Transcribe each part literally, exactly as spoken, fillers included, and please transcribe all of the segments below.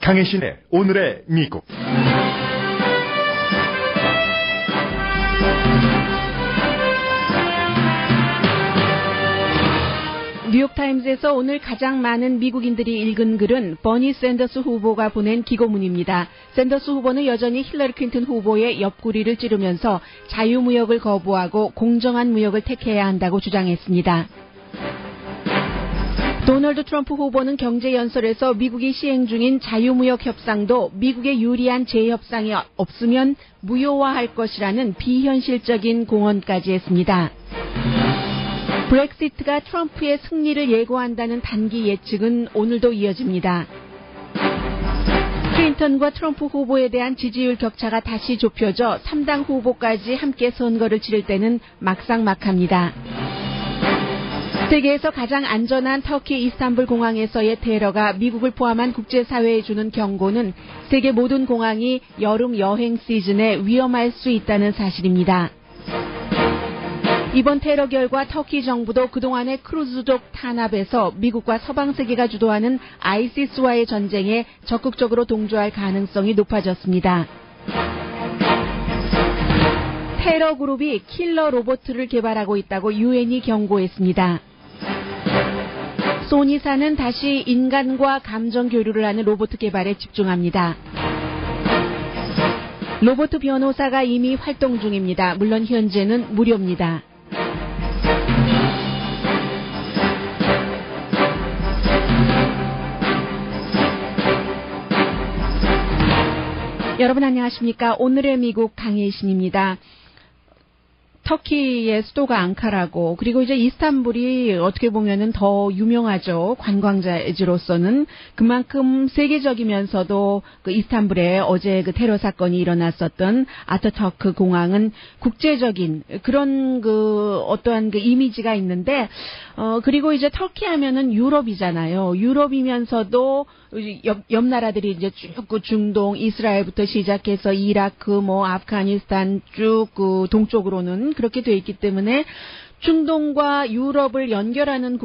강혜신의 오늘의 미국. 뉴욕타임즈에서 오늘 가장 많은 미국인들이 읽은 글은 버니 샌더스 후보가 보낸 기고문입니다. 샌더스 후보는 여전히 힐러리 클린턴 후보의 옆구리를 찌르면서 자유무역을 거부하고 공정한 무역을 택해야 한다고 주장했습니다. 도널드 트럼프 후보는 경제연설에서 미국이 시행 중인 자유무역 협상도 미국에 유리한 재협상이 없으면 무효화할 것이라는 비현실적인 공언까지 했습니다. 브렉시트가 트럼프의 승리를 예고한다는 단기 예측은 오늘도 이어집니다. 클린턴과 트럼프 후보에 대한 지지율 격차가 다시 좁혀져 삼 당 후보까지 함께 선거를 치를 때는 막상막합니다. 세계에서 가장 안전한 터키 이스탄불 공항에서의 테러가 미국을 포함한 국제사회에 주는 경고는 세계 모든 공항이 여름 여행 시즌에 위험할 수 있다는 사실입니다. 이번 테러 결과 터키 정부도 그동안의 크루즈족 탄압에서 미국과 서방 세계가 주도하는 아이시스와의 전쟁에 적극적으로 동조할 가능성이 높아졌습니다. 테러 그룹이 킬러 로봇을 개발하고 있다고 유엔이 경고했습니다. 소니사는 다시 인간과 감정 교류를 하는 로봇 개발에 집중합니다. 로봇 변호사가 이미 활동 중입니다. 물론 현재는 무료입니다. 여러분 안녕하십니까? 오늘의 미국 강혜신입니다. 터키의 수도가 앙카라고 그리고 이제 이스탄불이 어떻게 보면은 더 유명하죠. 관광지로서는 그만큼 세계적이면서도 그 이스탄불에 어제 그 테러 사건이 일어났었던 아타터크 공항은 국제적인 그런 그 어떠한 그 이미지가 있는데 어 그리고 이제 터키 하면은 유럽이잖아요. 유럽이면서도 옆, 옆 나라들이 이제 쭉 그 중동, 이스라엘부터 시작해서 이라크, 뭐 아프가니스탄 쭉 그 동쪽으로는 그렇게 돼 있기 때문에 중동과 유럽을 연결하는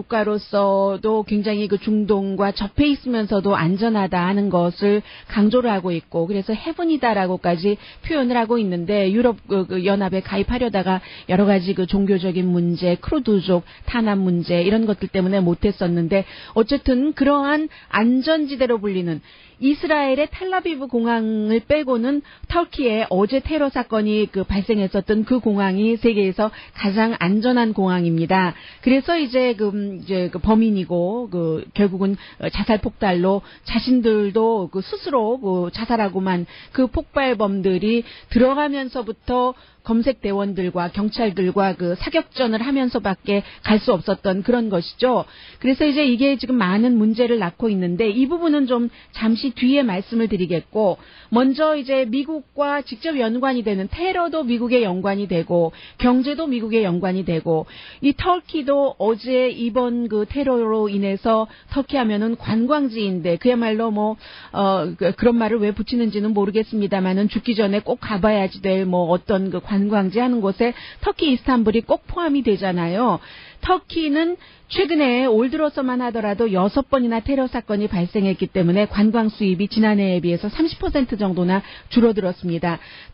국가로서도 굉장히 그 중동과 접해 있으면서도 안전하다 하는 것을 강조를 하고 있고 그래서 헤븐이다라고까지 표현을 하고 있는데 유럽 그 연합에 가입하려다가 여러 가지 그 종교적인 문제, 크루드족 탄압 문제 이런 것들 때문에 못했었는데 어쨌든 그러한 안전지대로 불리는 이스라엘의 텔라비브 공항을 빼고는 터키에 어제 테러 사건이 그 발생했었던 그 공항이 세계에서 가장 안전한 공항입니다. 그래서 이제 그 이제 그 범인이고 그 결국은 자살 폭발로 자신들도 그 스스로 그 자살하고만 그 폭발범들이 들어가면서부터 검색대원들과 경찰들과 그 사격전을 하면서밖에 갈 수 없었던 그런 것이죠. 그래서 이제 이게 지금 많은 문제를 낳고 있는데 이 부분은 좀 잠시 뒤에 말씀을 드리겠고 먼저 이제 미국과 직접 연관이 되는 테러도 미국에 연관이 되고 경제도 미국에 연관이 되고 이 터키도 어제 이번 그 테러로 인해서 터키 하면은 관광지인데 그야말로 뭐 어 그런 말을 왜 붙이는지는 모르겠습니다만은 죽기 전에 꼭 가봐야지 될 뭐 어떤 그 관광지 하는 곳에 터키 이스탄불이 꼭 포함이 되잖아요. 터키는 최근에 올 들어서만 하더라도 여섯 번이나 테러 사건이 발생했기 때문에 관광 수입이 지난해에 비해서 삼십 퍼센트 정도나 줄어들었습니다.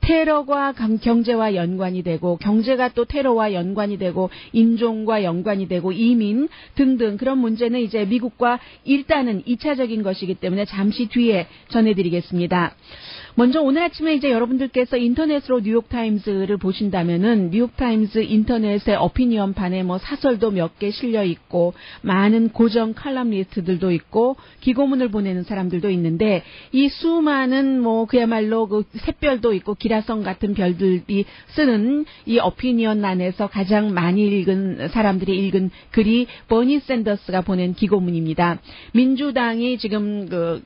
테러가 경제와 연관이 되고 경제가 또 테러와 연관이 되고 인종과 연관이 되고 이민 등등 그런 문제는 이제 미국과 일단은 이 차적인 것이기 때문에 잠시 뒤에 전해드리겠습니다. 먼저 오늘 아침에 이제 여러분들께서 인터넷으로 뉴욕타임즈를 보신다면은 뉴욕타임즈 인터넷의 어피니언판에 뭐 사설도 몇 개 실려 있고 많은 고정 칼럼니스트들도 있고 기고문을 보내는 사람들도 있는데 이 수많은 뭐 그야말로 그 샛별도 있고 기라성 같은 별들이 쓰는 이 어피니언 안에서 가장 많이 읽은 사람들이 읽은 글이 버니 샌더스가 보낸 기고문입니다. 민주당이 지금 그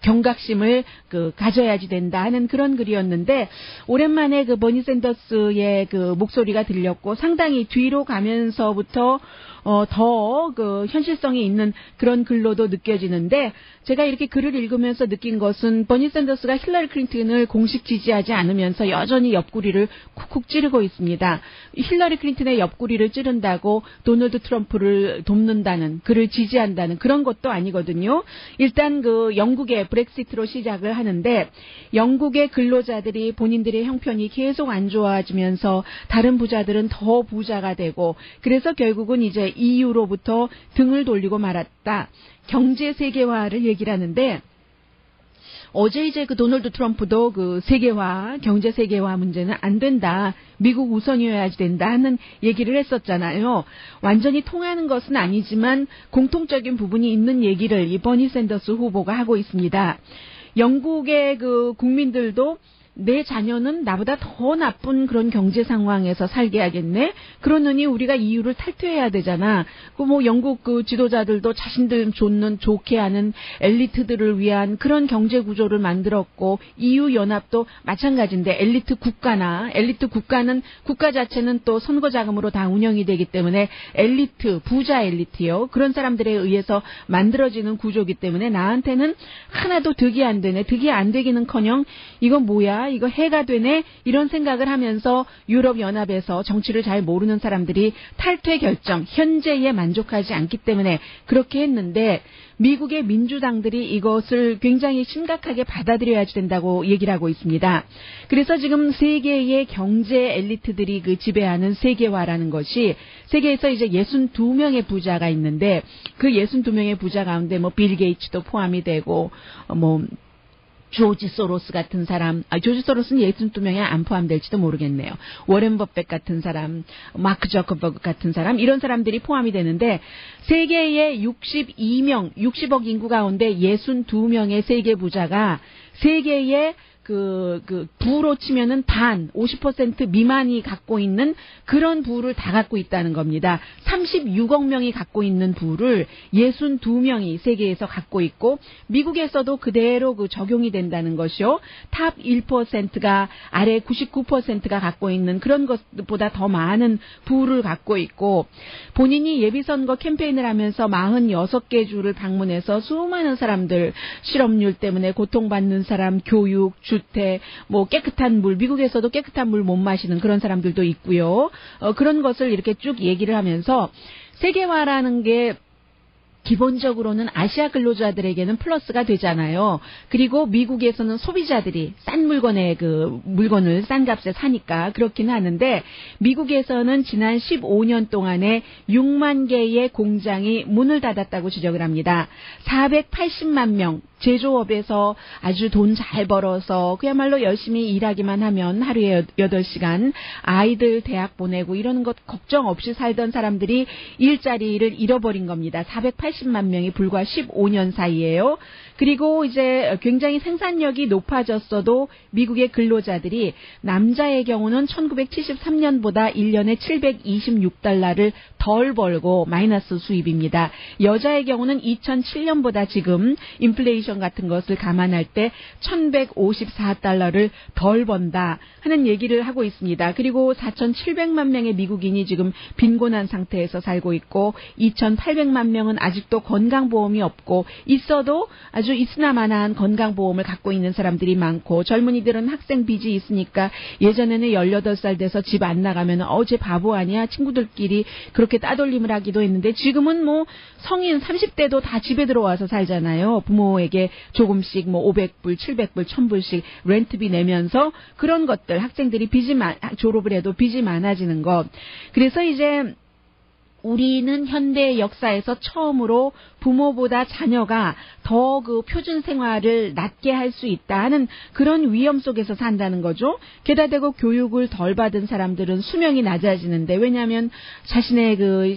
경각심을 그 가져야지 된다 하는 그런 글이었는데 오랜만에 그 버니 샌더스의 그 목소리가 들렸고 상당히 뒤로 가면서부터 어, 더 그 현실성이 있는 그런 글로도 느껴지는데 제가 이렇게 글을 읽으면서 느낀 것은 버니 샌더스가 힐러리 클린턴을 공식 지지하지 않으면서 여전히 옆구리를 쿡쿡 찌르고 있습니다. 힐러리 클린턴의 옆구리를 찌른다고 도널드 트럼프를 돕는다는 그를 지지한다는 그런 것도 아니거든요. 일단 그 영국의 브렉시트로 시작을 하는데 영국의 근로자들이 본인들의 형편이 계속 안 좋아지면서 다른 부자들은 더 부자가 되고 그래서 결국은 이제 이유로부터 등을 돌리고 말았다. 경제 세계화를 얘기를 하는데 어제 이제 그 도널드 트럼프도 그 세계화, 경제 세계화 문제는 안 된다. 미국 우선이어야지 된다 하는 얘기를 했었잖아요. 완전히 통하는 것은 아니지만 공통적인 부분이 있는 얘기를 이 버니 샌더스 후보가 하고 있습니다. 영국의 그 국민들도 내 자녀는 나보다 더 나쁜 그런 경제 상황에서 살게 하겠네. 그러느니 우리가 이유를 탈퇴해야 되잖아. 그 뭐 영국 그 지도자들도 자신들 좋는 좋게 하는 엘리트들을 위한 그런 경제 구조를 만들었고 이유 연합도 마찬가지인데 엘리트 국가나 엘리트 국가는 국가 자체는 또 선거 자금으로 다 운영이 되기 때문에 엘리트 부자 엘리트요. 그런 사람들에 의해서 만들어지는 구조이기 때문에 나한테는 하나도 득이 안 되네. 득이 안 되기는커녕 이건 뭐야? 이거 해가 되네? 이런 생각을 하면서 유럽연합에서 정치를 잘 모르는 사람들이 탈퇴 결정, 현재에 만족하지 않기 때문에 그렇게 했는데 미국의 민주당들이 이것을 굉장히 심각하게 받아들여야지 된다고 얘기를 하고 있습니다. 그래서 지금 세계의 경제 엘리트들이 그 지배하는 세계화라는 것이 세계에서 이제 육십이 명의 부자가 있는데 그 육십이 명의 부자 가운데 뭐 빌 게이츠도 포함이 되고 뭐 조지 소로스 같은 사람, 아, 조지 소로스는 육십이 명에 안 포함될지도 모르겠네요. 워렌 버핏 같은 사람, 마크 저커버그 같은 사람, 이런 사람들이 포함이 되는데, 세계의 육십이 명, 육십억 인구 가운데 육십이 명의 세계 부자가 세계의 그, 그, 부로 치면은 반, 오십 퍼센트 미만이 갖고 있는 그런 부를 다 갖고 있다는 겁니다. 삼십육억 명이 갖고 있는 부를 육십이 명이 세계에서 갖고 있고, 미국에서도 그대로 그 적용이 된다는 것이요. 탑 일 퍼센트가 아래 구십구 퍼센트가 갖고 있는 그런 것보다 더 많은 부를 갖고 있고, 본인이 예비선거 캠페인을 하면서 사십육 개 주를 방문해서 수많은 사람들, 실업률 때문에 고통받는 사람, 교육, 주택, 뭐 깨끗한 물, 미국에서도 깨끗한 물 못 마시는 그런 사람들도 있고요. 어, 그런 것을 이렇게 쭉 얘기를 하면서 세계화라는 게 기본적으로는 아시아 근로자들에게는 플러스가 되잖아요. 그리고 미국에서는 소비자들이 싼 물건에 그 물건을 싼 값에 사니까 그렇긴 하는데 미국에서는 지난 십오 년 동안에 육만 개의 공장이 문을 닫았다고 지적을 합니다. 사백팔십만 명 제조업에서 아주 돈 잘 벌어서 그야말로 열심히 일하기만 하면 하루에 여덟 시간 아이들 대학 보내고 이러는 것 걱정 없이 살던 사람들이 일자리를 잃어버린 겁니다. 사백팔십만 명이 불과 십오 년 사이에요. 그리고 이제 굉장히 생산력이 높아졌어도 미국의 근로자들이 남자의 경우는 천구백칠십삼 년보다 일 년에 칠백이십육 달러를 덜 벌고 마이너스 수입입니다. 여자의 경우는 이천칠 년보다 지금 인플레이션 같은 것을 감안할 때 천백오십사 달러를 덜 번다 하는 얘기를 하고 있습니다. 그리고 사천칠백만 명의 미국인이 지금 빈곤한 상태에서 살고 있고 이천팔백만 명은 아직도 건강보험이 없고 있어도 아주 있으나마나한 건강보험을 갖고 있는 사람들이 많고 젊은이들은 학생 빚이 있으니까 예전에는 열여덟 살 돼서 집 안 나가면 어제 바보 아니야 친구들끼리 그렇게 따돌림을 하기도 했는데 지금은 뭐 성인 삼십 대도 다 집에 들어와서 살잖아요. 부모에게 조금씩 뭐 오백 불, 칠백 불, 천 불씩 렌트비 내면서 그런 것들 학생들이 빚이 많, 졸업을 해도 빚이 많아지는 것. 그래서 이제 우리는 현대 역사에서 처음으로 부모보다 자녀가 더 그 표준 생활을 낮게 할 수 있다 하는 그런 위험 속에서 산다는 거죠. 게다 대고 교육을 덜 받은 사람들은 수명이 낮아지는데 왜냐하면 자신의 그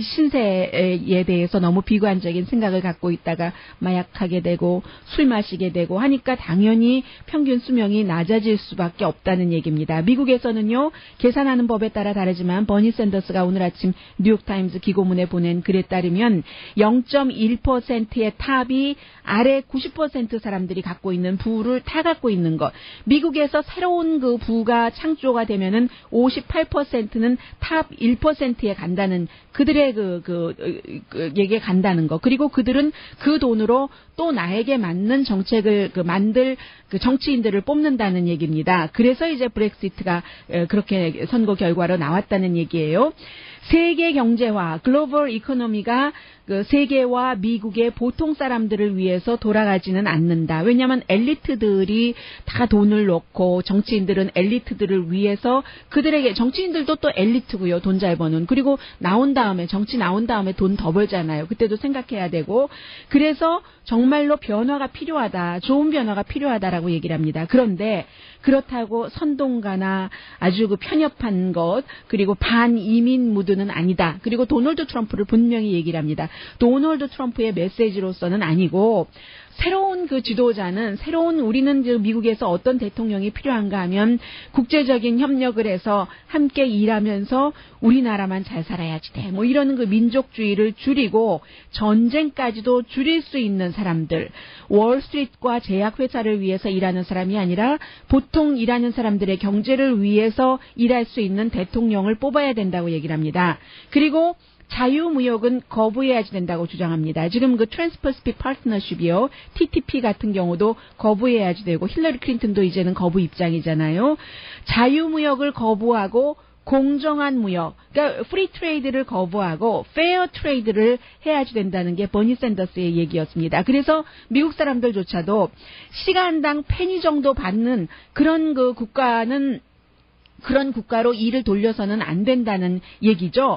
신세에 대해서 너무 비관적인 생각을 갖고 있다가 마약하게 되고 술 마시게 되고 하니까 당연히 평균 수명이 낮아질 수밖에 없다는 얘기입니다. 미국에서는요. 계산하는 법에 따라 다르지만 버니 샌더스가 오늘 아침 뉴욕타임스 기고문에 보낸 글에 따르면 영 점 일 퍼센트의 탑이 아래 구십 퍼센트 사람들이 갖고 있는 부를 다 갖고 있는 것. 미국에서 새로운 그 부가 창조가 되면은 오십팔 퍼센트는 탑 일 퍼센트에 간다는 그들의 그, 그, 그, 얘기에 간다는 거. 그리고 그들은 그 돈으로 또 나에게 맞는 정책을 그 만들 그 정치인들을 뽑는다는 얘기입니다. 그래서 이제 브렉시트가 그렇게 선거 결과로 나왔다는 얘기예요. 세계 경제 경제화, 글로벌 이코노미가 그 세계와 미국의 보통 사람들을 위해서 돌아가지는 않는다. 왜냐하면 엘리트들이 다 돈을 넣고 정치인들은 엘리트들을 위해서 그들에게 정치인들도 또 엘리트고요. 돈 잘 버는. 그리고 나온 다음에 정치 나온 다음에 돈 더 벌잖아요. 그때도 생각해야 되고 그래서 정말로 변화가 필요하다. 좋은 변화가 필요하다라고 얘기를 합니다. 그런데 그렇다고 선동가나 아주 그 편협한 것 그리고 반이민 무드는 아니다. 그리고 도널드 트럼프를 분명히 얘기를 합니다. 도널드 트럼프의 메시지로서는 아니고 새로운 그 지도자는 새로운 우리는 미국에서 어떤 대통령이 필요한가 하면 국제적인 협력을 해서 함께 일하면서 우리나라만 잘 살아야지 돼. 뭐 이런 그 민족주의를 줄이고 전쟁까지도 줄일 수 있는 사람들. 월스트리트과 제약회사를 위해서 일하는 사람이 아니라 보통 일하는 사람들의 경제를 위해서 일할 수 있는 대통령을 뽑아야 된다고 얘기를 합니다. 그리고 자유무역은 거부해야지 된다고 주장합니다. 지금 그 트랜스퍼시픽 파트너십이요. 티티피 같은 경우도 거부해야지 되고 힐러리 클린턴도 이제는 거부 입장이잖아요. 자유무역을 거부하고 공정한 무역, 그러니까 프리 트레이드를 거부하고 페어 트레이드를 해야지 된다는 게 버니 샌더스의 얘기였습니다. 그래서 미국 사람들조차도 시간당 페니 정도 받는 그런 그 국가는 그런 국가로 일을 돌려서는 안 된다는 얘기죠.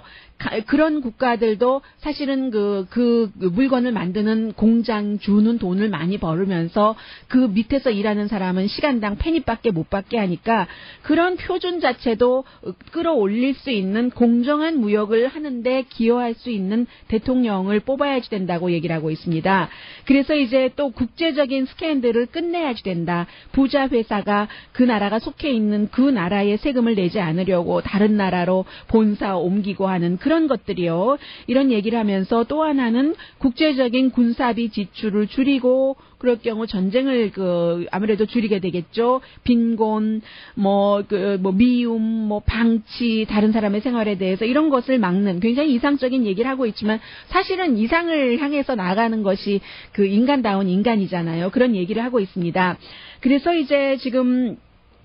그런 국가들도 사실은 그, 그 물건을 만드는 공장 주는 돈을 많이 벌으면서 그 밑에서 일하는 사람은 시간당 페니밖에 못 받게 하니까 그런 표준 자체도 끌어올릴 수 있는 공정한 무역을 하는데 기여할 수 있는 대통령을 뽑아야지 된다고 얘기를 하고 있습니다. 그래서 이제 또 국제적인 스캔들을 끝내야지 된다. 부자 회사가 그 나라가 속해 있는 그 나라의 세금을 내지 않으려고 다른 나라로 본사 옮기고 하는 그런 것들이요. 이런 얘기를 하면서 또 하나는 국제적인 군사비 지출을 줄이고 그럴 경우 전쟁을 그 아무래도 줄이게 되겠죠. 빈곤, 뭐 그 뭐 미움, 뭐 방치, 다른 사람의 생활에 대해서 이런 것을 막는 굉장히 이상적인 얘기를 하고 있지만 사실은 이상을 향해서 나가는 것이 그 인간다운 인간이잖아요. 그런 얘기를 하고 있습니다. 그래서 이제 지금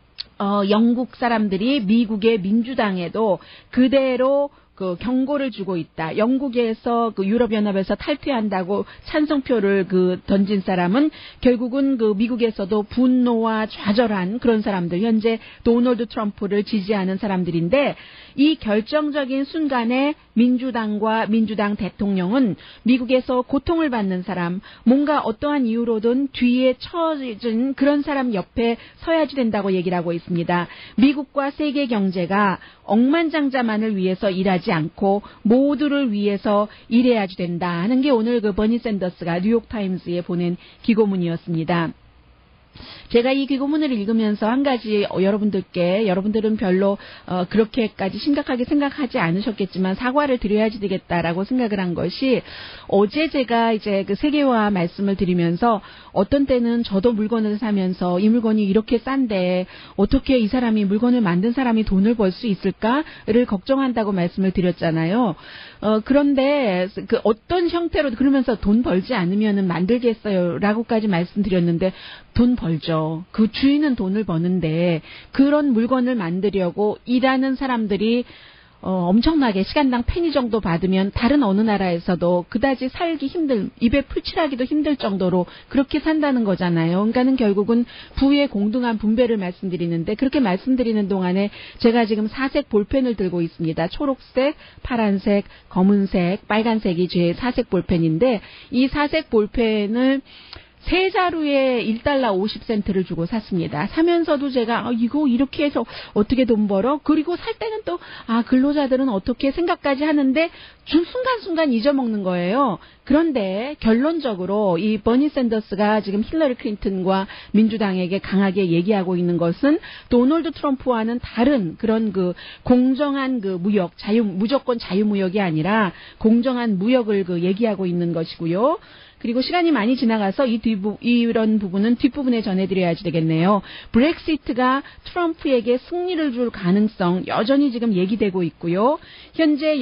어, 영국 사람들이 미국의 민주당에도 그대로 그 경고를 주고 있다. 영국에서 그 유럽연합에서 탈퇴한다고 찬성표를 그 던진 사람은 결국은 그 미국에서도 분노와 좌절한 그런 사람들, 현재 도널드 트럼프를 지지하는 사람들인데 이 결정적인 순간에 민주당과 민주당 대통령은 미국에서 고통을 받는 사람, 뭔가 어떠한 이유로든 뒤에 처진 그런 사람 옆에 서야지 된다고 얘기를 하고 있습니다. 미국과 세계 경제가 억만장자만을 위해서 일하지 않고 모두를 위해서 일해야지 된다 하는 게 오늘 그 버니 샌더스가 뉴욕타임즈에 보낸 기고문이었습니다. 제가 이 기고문을 읽으면서 한 가지 어, 여러분들께 여러분들은 별로 어, 그렇게까지 심각하게 생각하지 않으셨겠지만 사과를 드려야지 되겠다라고 생각을 한 것이 어제 제가 이제 그 세계화 말씀을 드리면서 어떤 때는 저도 물건을 사면서 이 물건이 이렇게 싼데 어떻게 이 사람이 물건을 만든 사람이 돈을 벌 수 있을까를 걱정한다고 말씀을 드렸잖아요. 어, 그런데 그 어떤 형태로 그러면서 돈 벌지 않으면은 만들겠어요라고까지 말씀드렸는데 돈 벌죠. 그 주인은 돈을 버는데 그런 물건을 만들려고 일하는 사람들이 어, 엄청나게 시간당 페니 정도 받으면 다른 어느 나라에서도 그다지 살기 힘들, 입에 풀칠하기도 힘들 정도로 그렇게 산다는 거잖아요. 그러니까는 결국은 부의 공등한 분배를 말씀드리는데 그렇게 말씀드리는 동안에 제가 지금 사색 볼펜을 들고 있습니다. 초록색, 파란색, 검은색, 빨간색이 제 사색 볼펜인데 이 사색 볼펜을 세 자루에 일 달러 오십 센트를 주고 샀습니다. 사면서도 제가 아, 이거 이렇게 해서 어떻게 돈 벌어? 그리고 살 때는 또 아 근로자들은 어떻게 생각까지 하는데 좀 순간순간 잊어먹는 거예요. 그런데 결론적으로 이 버니 샌더스가 지금 힐러리 클린턴과 민주당에게 강하게 얘기하고 있는 것은 도널드 트럼프와는 다른 그런 그 공정한 그 무역, 자유 무조건 자유무역이 아니라 공정한 무역을 그 얘기하고 있는 것이고요. 그리고 시간이 많이 지나가서 이 뒷부, 이런 부분은 뒷부분에 전해드려야지 되겠네요. 브렉시트가 트럼프에게 승리를 줄 가능성 여전히 지금 얘기되고 있고요. 현재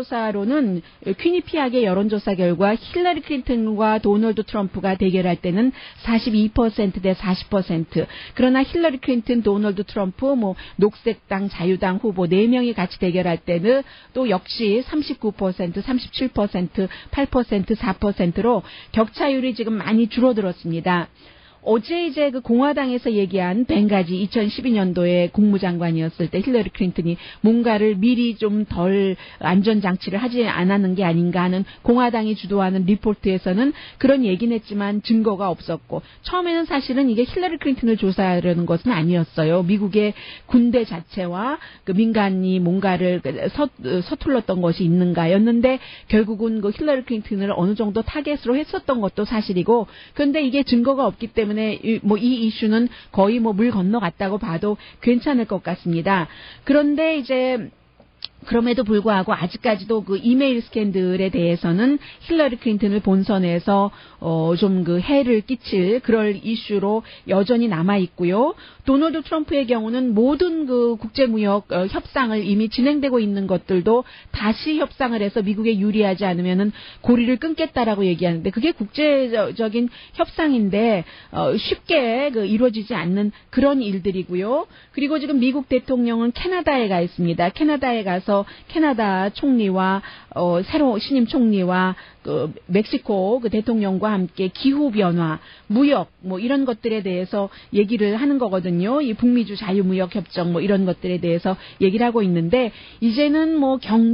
여론조사로는 퀴니피악의 여론조사 결과 힐러리 클린턴과 도널드 트럼프가 대결할 때는 사십이 퍼센트 대 사십 퍼센트. 그러나 힐러리 클린턴, 도널드 트럼프, 뭐 녹색당, 자유당 후보 네 명이 같이 대결할 때는 또 역시 삼십구 퍼센트, 삼십칠 퍼센트, 팔 퍼센트, 사 퍼센트로 격차율이 지금 많이 줄어들었습니다. 어제 이제 그 공화당에서 얘기한 벵가지 이천십이 년도에 국무장관이었을 때 힐러리 클린턴이 뭔가를 미리 좀 덜 안전장치를 하지 않았는 게 아닌가 하는 공화당이 주도하는 리포트에서는 그런 얘기는 했지만 증거가 없었고 처음에는 사실은 이게 힐러리 클린턴을 조사하려는 것은 아니었어요. 미국의 군대 자체와 그 민간이 뭔가를 서, 서툴렀던 것이 있는가였는데 결국은 그 힐러리 클린턴을 어느 정도 타겟으로 했었던 것도 사실이고 그런데 이게 증거가 없기 때문에 뭐 이 이슈는 거의 뭐 물 건너갔다고 봐도 괜찮을 것 같습니다. 그런데 이제 그럼에도 불구하고 아직까지도 그 이메일 스캔들에 대해서는 힐러리 클린턴을 본선에서 어 좀 그 해를 끼칠 그럴 이슈로 여전히 남아 있고요. 도널드 트럼프의 경우는 모든 그 국제무역 어, 협상을 이미 진행되고 있는 것들도 다시 협상을 해서 미국에 유리하지 않으면은 고리를 끊겠다라고 얘기하는데 그게 국제적인 협상인데 어, 쉽게 그 이루어지지 않는 그런 일들이고요. 그리고 지금 미국 대통령은 캐나다에 가 있습니다. 캐나다에 가서 캐나다 총리와 어, 새로 신임 총리와 그 멕시코 그 대통령과 함께 기후 변화, 무역 뭐 이런 것들에 대해서 얘기를 하는 거거든요. 이 북미주 자유무역 협정 뭐 이런 것들에 대해서 얘기를 하고 있는데 이제는 뭐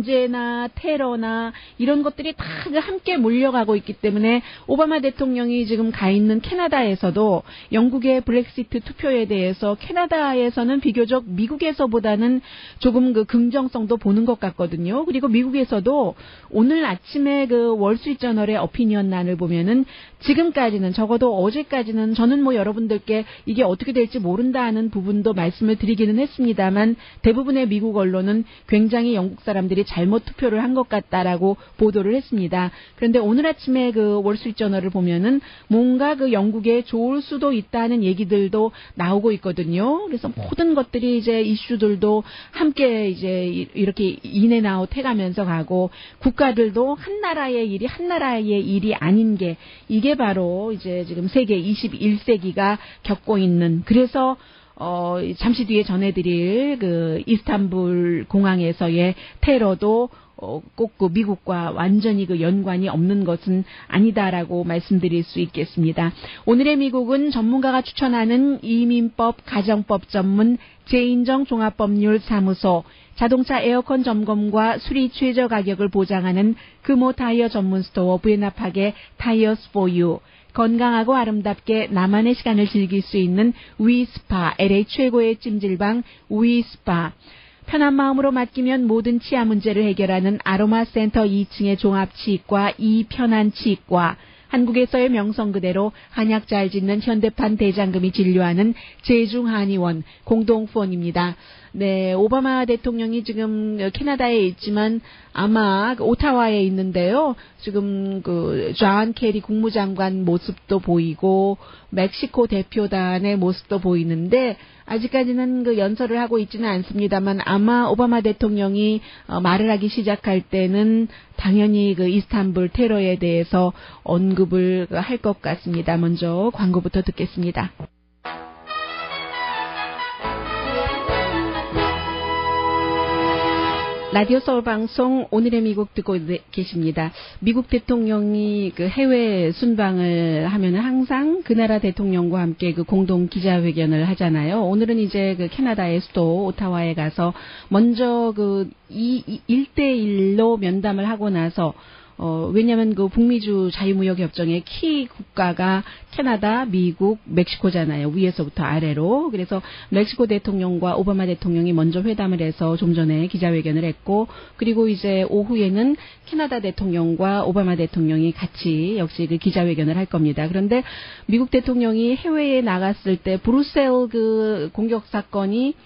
경제나 테러나 이런 것들이 다 함께 몰려가고 있기 때문에 오바마 대통령이 지금 가 있는 캐나다에서도 영국의 브렉시트 투표에 대해서 캐나다에서는 비교적 미국에서보다는 조금 그 긍정성도 보는 것 같거든요. 그리고 미국에서도 오늘 아침에 그 월스트리트저널의 어피니언란을 보면은 지금까지는 적어도 어제까지는 저는 뭐 여러분들께 이게 어떻게 될지 모른다는 부분도 말씀을 드리기는 했습니다만 대부분의 미국 언론은 굉장히 영국 사람들이 잘못 투표를 한 것 같다라고 보도를 했습니다. 그런데 오늘 아침에 그 월스트리트저널을 보면은 뭔가 그 영국에 좋을 수도 있다는 얘기들도 나오고 있거든요. 그래서 모든 것들이 이제 이슈들도 함께 이제 이렇게 인앤아웃 해가면서 가고 국가들도 한 나라의 일이 한 나라의 일이 아닌 게 이게 바로 이제 지금 세계 이십일 세기가 겪고 있는 그래서 어 잠시 뒤에 전해드릴 그 이스탄불 공항에서의 테러도 어, 꼭 그 미국과 완전히 그 연관이 없는 것은 아니다라고 말씀드릴 수 있겠습니다. 오늘의 미국은 전문가가 추천하는 이민법, 가정법 전문 제인정 종합법률사무소, 자동차 에어컨 점검과 수리 최저 가격을 보장하는 금호 타이어 전문 스토어 부에나팍의 타이어스 포 유, 건강하고 아름답게 나만의 시간을 즐길 수 있는 위스파, 엘에이 최고의 찜질방 위스파, 편한 마음으로 맡기면 모든 치아 문제를 해결하는 아로마 센터 이 층의 종합치과 이편한치과, 한국에서의 명성 그대로 한약 잘 짓는 현대판 대장금이 진료하는 제중한의원 공동후원입니다. 네, 오바마 대통령이 지금 캐나다에 있지만 아마 오타와에 있는데요. 지금 그 존 케리 국무장관 모습도 보이고 멕시코 대표단의 모습도 보이는데 아직까지는 그 연설을 하고 있지는 않습니다만 아마 오바마 대통령이 말을 하기 시작할 때는 당연히 그 이스탄불 테러에 대해서 언급을 할 것 같습니다. 먼저 광고부터 듣겠습니다. 라디오 서울 방송 오늘의 미국 듣고 계십니다. 미국 대통령이 그 해외 순방을 하면은 항상 그 나라 대통령과 함께 그 공동 기자회견을 하잖아요. 오늘은 이제 그 캐나다의 수도 오타와에 가서 먼저 그 이 일대일로 면담을 하고 나서 어, 왜냐면 그 북미주 자유무역 협정의 키 국가가 캐나다, 미국, 멕시코잖아요. 위에서부터 아래로. 그래서 멕시코 대통령과 오바마 대통령이 먼저 회담을 해서 좀 전에 기자회견을 했고, 그리고 이제 오후에는 캐나다 대통령과 오바마 대통령이 같이 역시 그 기자회견을 할 겁니다. 그런데 미국 대통령이 해외에 나갔을 때 브루셀 그 공격 사건이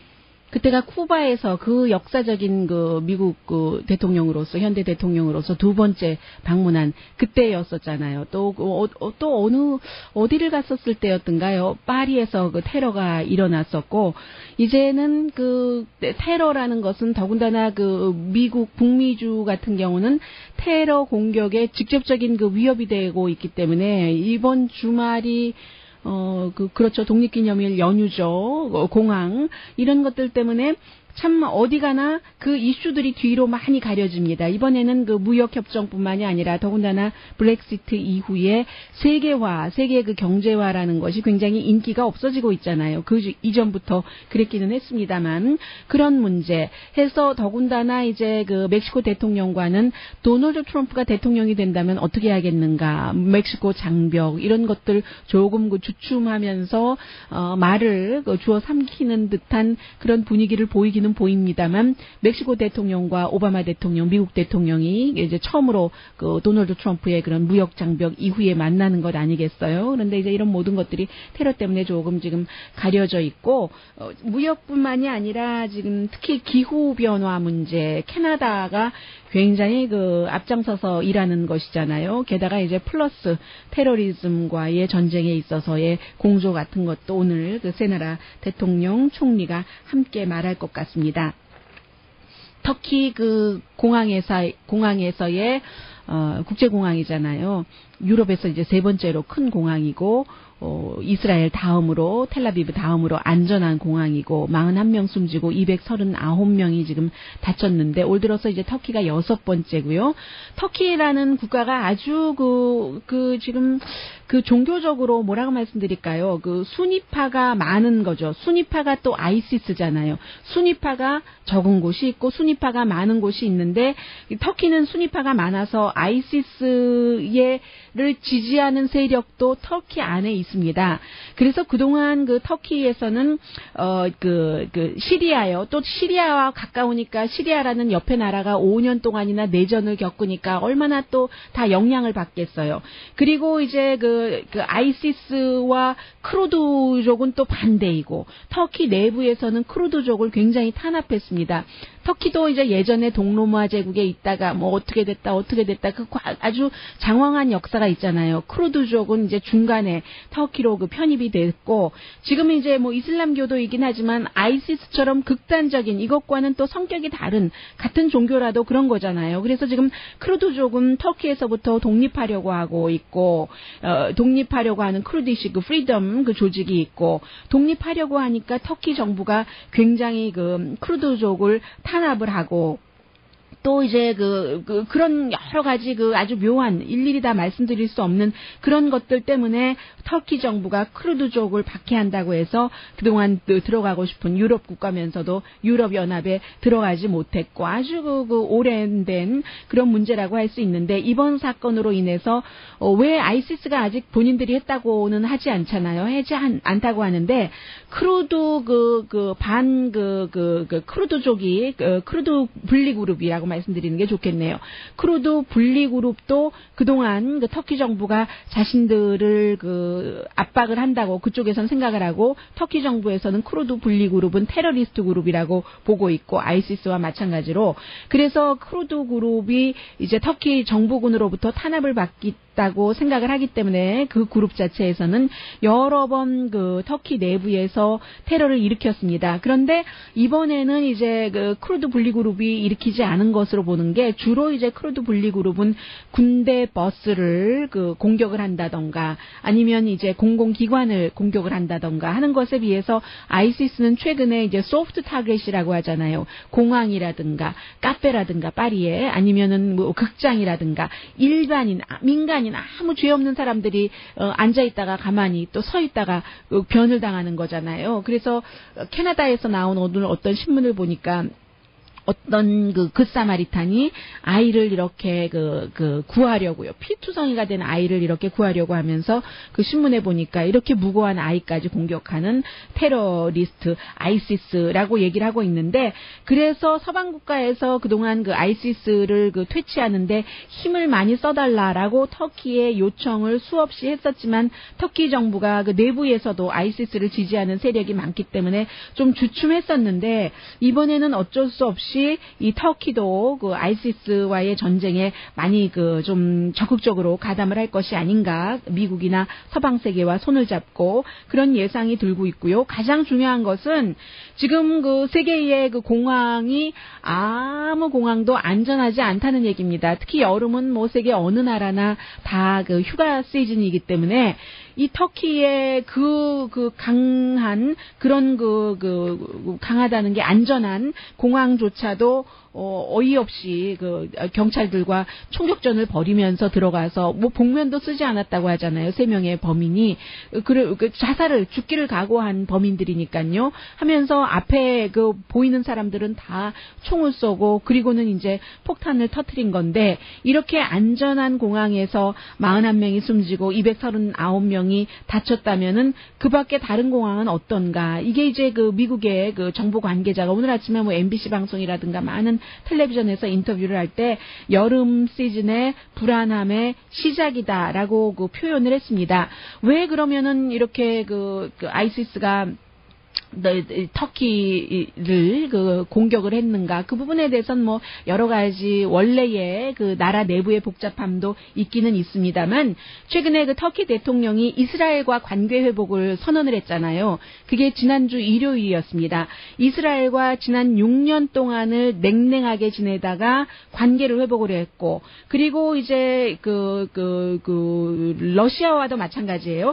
그때가 쿠바에서 그 역사적인 그 미국 그 대통령으로서 현대 대통령으로서 두 번째 방문한 그때였었잖아요. 또 어, 어, 또 어느 어디를 갔었을 때였던가요? 파리에서 그 테러가 일어났었고 이제는 그 테러라는 것은 더군다나 그 미국 북미주 같은 경우는 테러 공격에 직접적인 그 위협이 되고 있기 때문에 이번 주말이 어, 그, 그렇죠. 독립기념일 연휴죠. 어, 공항. 이런 것들 때문에 참 어디 가나 그 이슈들이 뒤로 많이 가려집니다. 이번에는 그 무역협정뿐만이 아니라 더군다나 브렉시트 이후에 세계화, 세계 그 경제화라는 것이 굉장히 인기가 없어지고 있잖아요. 그 이전부터 그랬기는 했습니다만 그런 문제 해서 더군다나 이제 그 멕시코 대통령과는 도널드 트럼프가 대통령이 된다면 어떻게 하겠는가, 멕시코 장벽 이런 것들 조금 그 주춤하면서 어, 말을 그 주워 삼키는 듯한 그런 분위기를 보이기는 보입니다만 멕시코 대통령과 오바마 대통령, 미국 대통령이 이제 처음으로 그 도널드 트럼프의 그런 무역 장벽 이후에 만나는 것 아니겠어요? 그런데 이제 이런 모든 것들이 테러 때문에 조금 지금 가려져 있고 어, 무역뿐만이 아니라 지금 특히 기후 변화 문제, 캐나다가 굉장히 그 앞장서서 일하는 것이잖아요. 게다가 이제 플러스 테러리즘과의 전쟁에 있어서의 공조 같은 것도 오늘 그 세 나라 대통령, 총리가 함께 말할 것 같습니다. 터키 그 공항에서 공항에서의 어, 국제공항이잖아요. 유럽에서 이제 세 번째로 큰 공항이고 어, 이스라엘 다음으로 텔라비브 다음으로 안전한 공항이고 사십일 명 숨지고 이백삼십구 명이 지금 다쳤는데 올 들어서 이제 터키가 여섯 번째고요. 터키라는 국가가 아주 그, 그 지금 그 종교적으로 뭐라고 말씀드릴까요? 그 수니파가 많은 거죠. 수니파가 또 아이시스잖아요. 수니파가 적은 곳이 있고 수니파가 많은 곳이 있는데 터키는 수니파가 많아서 아이시스의 를 지지하는 세력도 터키 안에 있습니다. 그래서 그동안 그 터키에서는 어 그 그 시리아요. 또 시리아와 가까우니까 시리아라는 옆에 나라가 오 년 동안이나 내전을 겪으니까 얼마나 또 다 영향을 받겠어요. 그리고 이제 그, 그 아이시스와 크루드족은 또 반대이고 터키 내부에서는 크루드족을 굉장히 탄압했습니다. 터키도 이제 예전에 동로마 제국에 있다가 뭐 어떻게 됐다 어떻게 됐다 그 아주 장황한 역사가 있잖아요. 크루드족은 이제 중간에 터키로 그 편입이 됐고 지금 이제 뭐 이슬람교도이긴 하지만 아이시스처럼 극단적인 이것과는 또 성격이 다른 같은 종교라도 그런 거잖아요. 그래서 지금 크루드족은 터키에서부터 독립하려고 하고 있고 어, 독립하려고 하는 크루디시 그 프리덤 그 조직이 있고 독립하려고 하니까 터키 정부가 굉장히 그 크루드족을 탄압을 하고 또 이제 그, 그 그런 여러 가지 그 아주 묘한 일일이 다 말씀드릴 수 없는 그런 것들 때문에 터키 정부가 크루드족을 박해한다고 해서 그동안 들어가고 싶은 유럽 국가면서도 유럽 연합에 들어가지 못했고 아주 그, 그 오랜된 그런 문제라고 할 수 있는데 이번 사건으로 인해서 어, 왜 아이시스가 아직 본인들이 했다고는 하지 않잖아요. 하지 않, 않다고 하는데 크루드 그 그 반 그 그 그 크루드족이 그 크루드 분리 그룹이라고 말씀드리는 게 좋겠네요. 크루드 분리 그룹도 그동안 그 터키 정부가 자신들을 그 압박을 한다고 그쪽에서는 생각을 하고 터키 정부에서는 크루드 분리 그룹은 테러리스트 그룹이라고 보고 있고 아이시스와 마찬가지로 그래서 크루드 그룹이 이제 터키 정부군으로부터 탄압을 받기 다고 생각을 하기 때문에 그 그룹 자체에서는 여러 번 그 터키 내부에서 테러를 일으켰습니다. 그런데 이번에는 이제 그 크루드 분리 그룹이 일으키지 않은 것으로 보는 게 주로 이제 크루드 분리 그룹은 군대 버스를 그 공격을 한다던가 아니면 이제 공공기관을 공격을 한다던가 하는 것에 비해서 아이시스는 최근에 이제 소프트 타겟이라고 하잖아요. 공항이라든가 카페라든가 파리에 아니면은 뭐 극장이라든가 일반인 민간인 아무 죄 없는 사람들이 어, 앉아 있다가 가만히 또 서 있다가 어, 변을 당하는 거잖아요. 그래서 캐나다에서 나온 오늘 어떤 신문을 보니까 어떤 그 굿사마리탄이 아이를 이렇게 그, 그 구하려고요. 피투성이가 된 아이를 이렇게 구하려고 하면서 그 신문에 보니까 이렇게 무고한 아이까지 공격하는 테러리스트 아이시스라고 얘기를 하고 있는데, 그래서 서방 국가에서 그동안 그 아이시스를 그 퇴치하는데 힘을 많이 써달라라고 터키에 요청을 수없이 했었지만 터키 정부가 그 내부에서도 아이시스를 지지하는 세력이 많기 때문에 좀 주춤했었는데, 이번에는 어쩔 수 없이 이 터키도 그 아이시스와의 전쟁에 많이 그 좀 적극적으로 가담을 할 것이 아닌가, 미국이나 서방 세계와 손을 잡고 그런 예상이 들고 있고요. 가장 중요한 것은 지금 그 세계의 그 공항이 아무 공항도 안전하지 않다는 얘기입니다. 특히 여름은 뭐 세계 어느 나라나 다 그 휴가 시즌이기 때문에 이 터키의 그, 그 강한 그런 그, 그 강하다는 게 안전한 공항조차도 어, 어이없이 그 경찰들과 총격전을 벌이면서 들어가서 뭐 복면도 쓰지 않았다고 하잖아요. 세 명의 범인이 그, 그 자살을 죽기를 각오한 범인들이니까요. 하면서 앞에 그 보이는 사람들은 다 총을 쏘고 그리고는 이제 폭탄을 터뜨린 건데, 이렇게 안전한 공항에서 사십일 명이 숨지고 이백삼십구 명이 다쳤다면은 그 밖에 다른 공항은 어떤가? 이게 이제 그 미국의 그 정보 관계자가 오늘 아침에 뭐 엠비씨 방송이라든가 많은 텔레비전에서 인터뷰를 할 때 여름 시즌의 불안함의 시작이다라고 그 표현을 했습니다. 왜 그러면은 이렇게 그, 그 아이시스가 터키를 그 공격을 했는가? 그 부분에 대해서는 뭐 여러 가지 원래의 그 나라 내부의 복잡함도 있기는 있습니다만, 최근에 그 터키 대통령이 이스라엘과 관계 회복을 선언을 했잖아요. 그게 지난주 일요일이었습니다. 이스라엘과 지난 육 년 동안을 냉랭하게 지내다가 관계를 회복을 했고, 그리고 이제 그, 그, 그 러시아와도 마찬가지예요.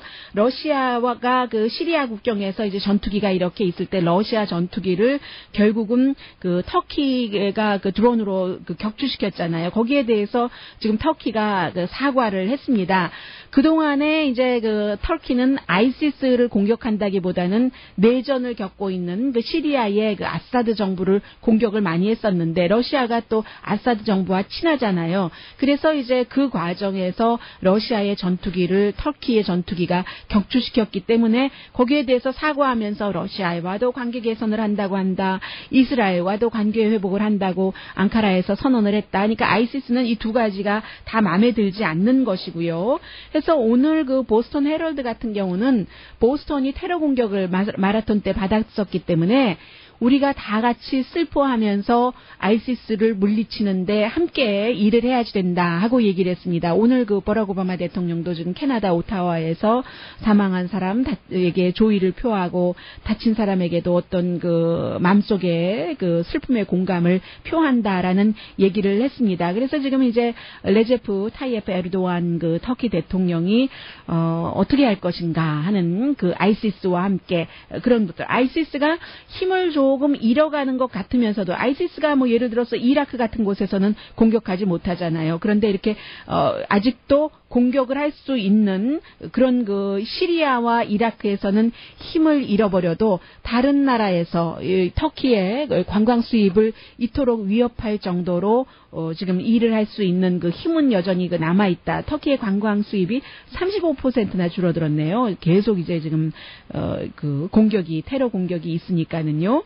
러시아가 그 시리아 국경에서 이제 전투기가 이렇게 있을 때 러시아 전투기를 결국은 그 터키가 그 드론으로 그 격추시켰잖아요. 거기에 대해서 지금 터키가 그 사과를 했습니다. 그동안에 이제 그 터키는 아이시스를 공격한다기보다는 내전을 겪고 있는 그 시리아의 그 아사드 정부를 공격을 많이 했었는데, 러시아가 또 아사드 정부와 친하잖아요. 그래서 이제 그 과정에서 러시아의 전투기를 터키의 전투기가 격추시켰기 때문에 거기에 대해서 사과하면서 러시아와도 관계 개선을 한다고 한다. 이스라엘과도 관계 회복을 한다고 앙카라에서 선언을 했다. 그러니까 아이시스는 이 두 가지가 다 마음에 들지 않는 것이고요. 그래서 오늘 그 보스턴 헤럴드 같은 경우는 보스턴이 테러 공격을 마라톤 때 받았었기 때문에 우리가 다 같이 슬퍼하면서 아이시스를 물리치는데 함께 일을 해야지 된다 하고 얘기를 했습니다. 오늘 그 버락 오바마 대통령도 지금 캐나다 오타와에서 사망한 사람에게 조의를 표하고 다친 사람에게도 어떤 그 마음속에 그 슬픔의 공감을 표한다라는 얘기를 했습니다. 그래서 지금 이제 레제프 타이에프 에르도안 그 터키 대통령이 어, 어떻게 할 것인가 하는 그 아이시스와 함께 그런 것들, 아이시스가 힘을 줘 조금 잃어가는 것 같으면서도, 아이시스가 뭐 예를 들어서 이라크 같은 곳에서는 공격하지 못하잖아요. 그런데 이렇게 어, 아직도 공격을 할 수 있는 그런 그 시리아와 이라크에서는 힘을 잃어버려도 다른 나라에서 이 터키의 관광 수입을 이토록 위협할 정도로 어, 지금 일을 할 수 있는 그 힘은 여전히 그 남아 있다. 터키의 관광 수입이 삼십오 퍼센트나 줄어들었네요. 계속 이제 지금 어, 그 공격이 테러 공격이 있으니까는요.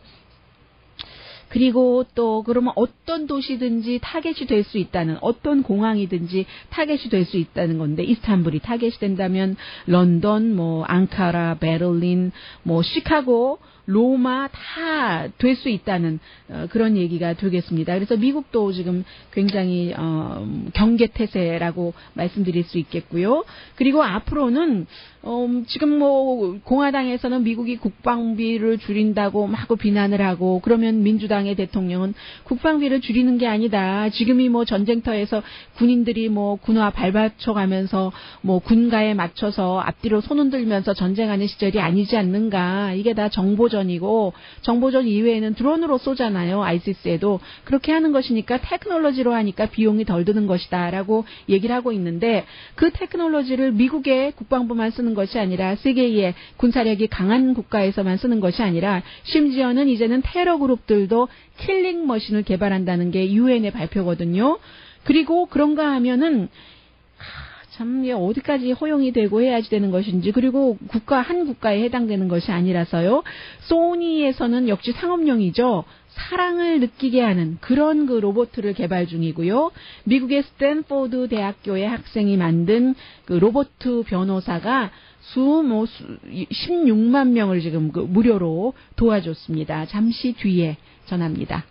그리고 또 그러면 어떤 도시든지 타겟이 될 수 있다는, 어떤 공항이든지 타겟이 될 수 있다는 건데, 이스탄불이 타겟이 된다면 런던, 뭐 앙카라, 베를린, 뭐 시카고, 로마 다 될 수 있다는 어, 그런 얘기가 되겠습니다. 그래서 미국도 지금 굉장히 어, 경계태세라고 말씀드릴 수 있겠고요. 그리고 앞으로는 어, 지금 뭐 공화당에서는 미국이 국방비를 줄인다고 막 비난을 하고, 그러면 민주당의 대통령은 국방비를 줄이는 게 아니다. 지금이 뭐 전쟁터에서 군인들이 뭐 군화 발받쳐가면서 뭐 군가에 맞춰서 앞뒤로 손 흔들면서 전쟁하는 시절이 아니지 않는가. 이게 다 정보전 정보전이고 정보전 이외에는 드론으로 쏘잖아요. 아이시스에도. 그렇게 하는 것이니까 테크놀로지로 하니까 비용이 덜 드는 것이다라고 얘기를 하고 있는데 그 테크놀로지를 미국의 국방부만 쓰는 것이 아니라 세계의 군사력이 강한 국가에서만 쓰는 것이 아니라 심지어는 이제는 테러 그룹들도 킬링 머신을 개발한다는 게 유엔의 발표거든요. 그리고 그런가 하면은 참 어디까지 허용이 되고 해야지 되는 것인지 그리고 국가 한 국가에 해당되는 것이 아니라서요. 소니에서는 역시 상업용이죠. 사랑을 느끼게 하는 그런 그 로봇을 개발 중이고요. 미국의 스탠포드 대학교의 학생이 만든 그 로봇 변호사가 수, 뭐, 수, 십육만 명을 지금 그 무료로 도와줬습니다. 잠시 뒤에 전합니다.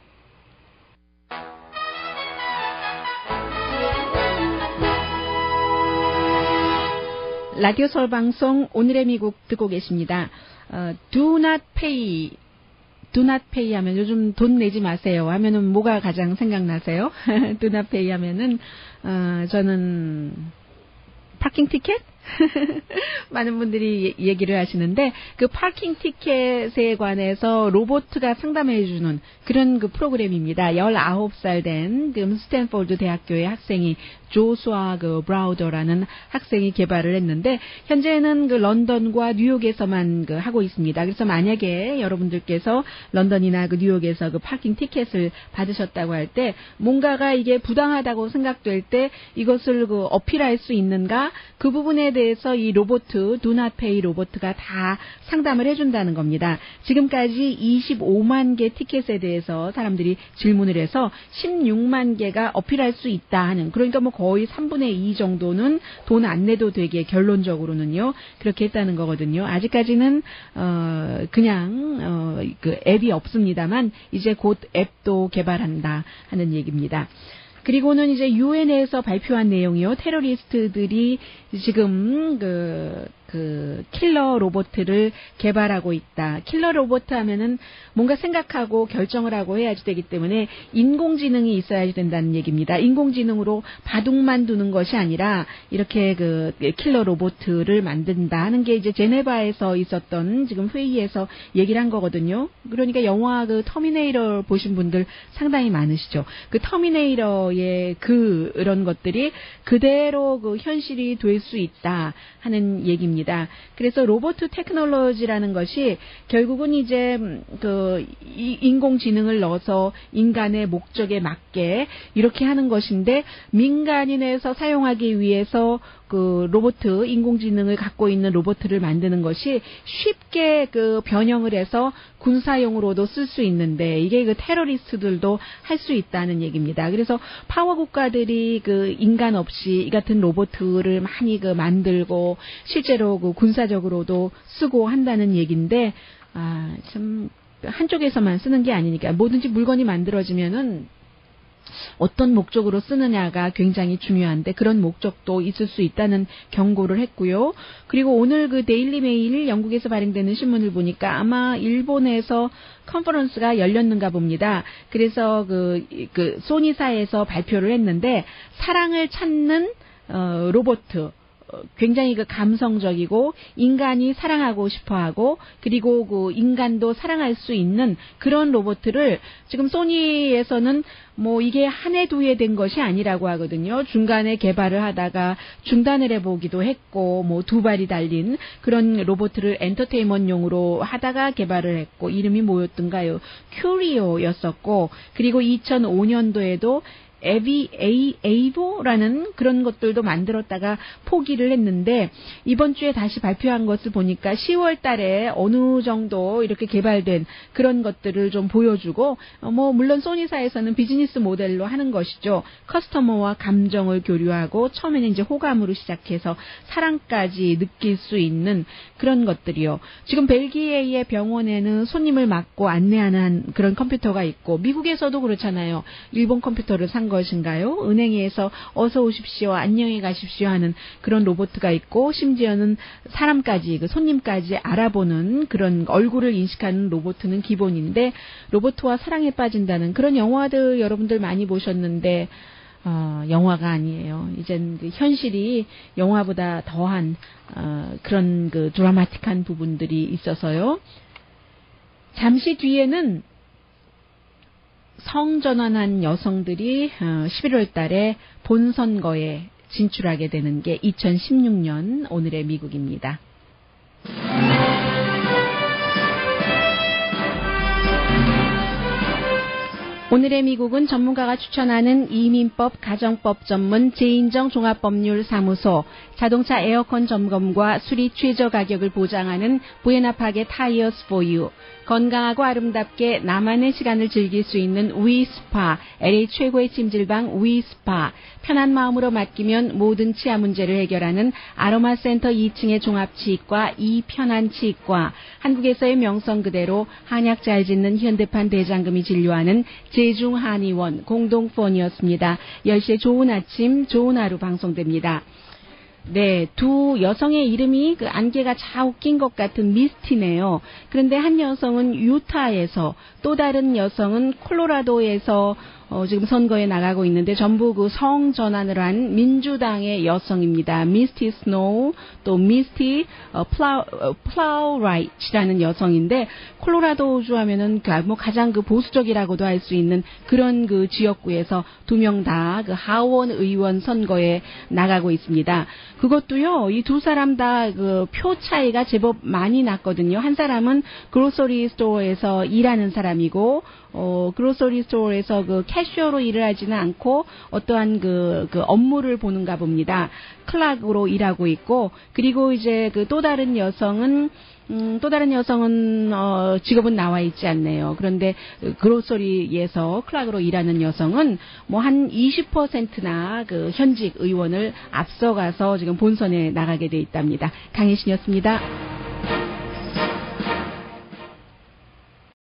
라디오 서울 방송 오늘의 미국 듣고 계십니다. 어, do not pay, do not pay 하면 요즘 돈 내지 마세요 하면은 뭐가 가장 생각나세요? do not pay 하면은 어, 저는 파킹 티켓? 많은 분들이 얘기를 하시는데 그 파킹 티켓에 관해서 로봇가 상담해주는 그런 그 프로그램입니다. 열아홉 살 된 그 스탠포드 대학교의 학생이 조수아 그 브라우더라는 학생이 개발을 했는데 현재는 그 런던과 뉴욕에서만 그 하고 있습니다. 그래서 만약에 여러분들께서 런던이나 그 뉴욕에서 그 파킹 티켓을 받으셨다고 할 때 뭔가가 이게 부당하다고 생각될 때 이것을 그 어필할 수 있는가 그 부분에 대해서 이 로봇 do not pay 로봇가 다 상담을 해준다는 겁니다. 지금까지 이십오만 개 티켓에 대해서 사람들이 질문을 해서 십육만 개가 어필할 수 있다 하는 그러니까 뭐 거의 삼분의 이 정도는 돈 안 내도 되게 결론적으로는요 그렇게 했다는 거거든요. 아직까지는 어 그냥 어 그 앱이 없습니다만 이제 곧 앱도 개발한다 하는 얘기입니다. 그리고는 이제 유엔에서 발표한 내용이요. 테러리스트들이 지금 그, 그 킬러 로봇을 개발하고 있다. 킬러 로봇 하면은 뭔가 생각하고 결정을 하고 해야지 되기 때문에 인공지능이 있어야지 된다는 얘기입니다. 인공지능으로 바둑만 두는 것이 아니라 이렇게 그 킬러 로봇을 만든다 하는 게 이제 제네바에서 있었던 지금 회의에서 얘기를 한 거거든요. 그러니까 영화 그 터미네이터 보신 분들 상당히 많으시죠. 그 터미네이터의 그런 것들이 그대로 그 현실이 될 수 있다 하는 얘기입니다. 그래서 로봇 테크놀로지라는 것이 결국은 이제 그 인공지능을 넣어서 인간의 목적에 맞게 이렇게 하는 것인데 민간인에서 사용하기 위해서 그 로봇 인공지능을 갖고 있는 로봇을 만드는 것이 쉽게 그 변형을 해서 군사용으로도 쓸 수 있는데 이게 그 테러리스트들도 할 수 있다는 얘기입니다. 그래서 파워 국가들이 그 인간 없이 이 같은 로봇을 많이 그 만들고 실제로 그 군사적으로도 쓰고 한다는 얘기인데 아, 참 한쪽에서만 쓰는 게 아니니까 뭐든지 물건이 만들어지면은 어떤 목적으로 쓰느냐가 굉장히 중요한데 그런 목적도 있을 수 있다는 경고를 했고요. 그리고 오늘 그 데일리 메일 영국에서 발행되는 신문을 보니까 아마 일본에서 컨퍼런스가 열렸는가 봅니다. 그래서 그, 그 소니사에서 발표를 했는데 사랑을 찾는 어, 로봇 굉장히 그 감성적이고 인간이 사랑하고 싶어하고 그리고 그 인간도 사랑할 수 있는 그런 로봇을 지금 소니에서는 뭐 이게 한 해 두 해 된 것이 아니라고 하거든요. 중간에 개발을 하다가 중단을 해보기도 했고 뭐 두 발이 달린 그런 로봇을 엔터테인먼트용으로 하다가 개발을 했고 이름이 뭐였던가요? 큐리오였었고 그리고 이천오 년도에도 에비, 에이, 에이보라는 그런 것들도 만들었다가 포기를 했는데 이번 주에 다시 발표한 것을 보니까 시월 달에 어느 정도 이렇게 개발된 그런 것들을 좀 보여주고 어, 뭐 물론 소니사에서는 비즈니스 모델로 하는 것이죠. 커스터머와 감정을 교류하고 처음에는 이제 호감으로 시작해서 사랑까지 느낄 수 있는 그런 것들이요. 지금 벨기에의 병원에는 손님을 맡고 안내하는 그런 컴퓨터가 있고 미국에서도 그렇잖아요. 일본 컴퓨터를 산 것인가요? 은행에서 어서 오십시오, 안녕히 가십시오 하는 그런 로봇가 있고 심지어는 사람까지, 그 손님까지 알아보는 그런 얼굴을 인식하는 로봇은 기본인데 로봇과 사랑에 빠진다는 그런 영화들 여러분들 많이 보셨는데 어, 영화가 아니에요. 이젠 그 현실이 영화보다 더한 어, 그런 그 드라마틱한 부분들이 있어서요. 잠시 뒤에는 성전환한 여성들이 십일월 달에 본선거에 진출하게 되는 게 이천십육 년 오늘의 미국입니다. 오늘의 미국은 전문가가 추천하는 이민법, 가정법 전문 제인정 종합법률사무소, 자동차 에어컨 점검과 수리 최저 가격을 보장하는 부에나파게 타이어스 포 유, 건강하고 아름답게 나만의 시간을 즐길 수 있는 위스파, 엘에이 최고의 찜질방 위스파, 편한 마음으로 맡기면 모든 치아 문제를 해결하는 아로마센터 이 층의 종합치과 이편한치과, 한국에서의 명성 그대로 한약 잘 짓는 현대판 대장금이 진료하는 제중한의원 공동폰이었습니다. 열 시에 좋은 아침, 좋은 하루 방송됩니다. 네, 두 여성의 이름이 그 안개가 자욱 낀 것 같은 미스티네요. 그런데 한 여성은 유타에서, 또 다른 여성은 콜로라도에서 어, 지금 선거에 나가고 있는데 전부 그 성 전환을 한 민주당의 여성입니다. 미스티 스노우, 또 미스티 어, 플라우, 어, 플라우라이트라는 여성인데, 콜로라도주 하면은 그 뭐 가장 그 보수적이라고도 할 수 있는 그런 그 지역구에서 두 명 다 그 하원 의원 선거에 나가고 있습니다. 그것도요, 이 두 사람 다 그 표 차이가 제법 많이 났거든요. 한 사람은 그로서리 스토어에서 일하는 사람이고, 어, 그로서리 스토어에서 그 캐셔로 일을 하지는 않고 어떠한 그, 그 업무를 보는가 봅니다. 클락으로 일하고 있고, 그리고 이제 그 또 다른 여성은 음, 또 다른 여성은 어, 직업은 나와 있지 않네요. 그런데 그로서리에서 클락으로 일하는 여성은 뭐 한 이십 퍼센트나 그 현직 의원을 앞서가서 지금 본선에 나가게 돼 있답니다. 강혜신이었습니다.